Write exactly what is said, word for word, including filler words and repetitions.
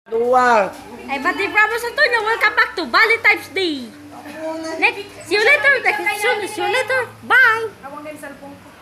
Luwag. Ay, but the promise sa to na welcome back to Valentine's Day. Next, see you later. See you later. Bye. Awang din cellphone ko.